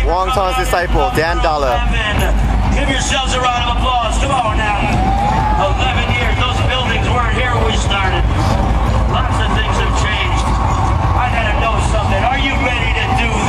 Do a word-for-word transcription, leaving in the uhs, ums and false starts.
Wong Tong's disciple, Dan Dollah. Give yourselves a round of applause. Come on now. eleven years. Those buildings weren't here when we started. Lots of things have changed. I gotta know something. Are you ready to do